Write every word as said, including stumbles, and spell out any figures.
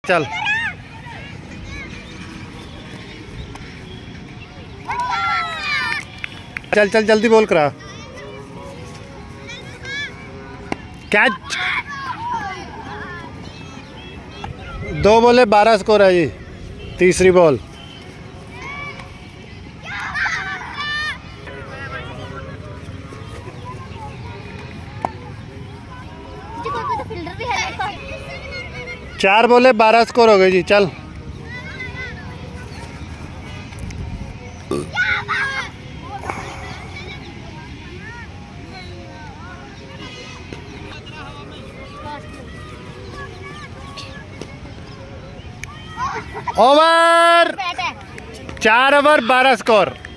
चल चल चल जल्दी बोल करा। कैच। दो बॉले बारह स्कोर है जी। तीसरी बॉल। चार बॉले बारह स्कोर हो गए जी। चल ओवर। चार ओवर बारह स्कोर।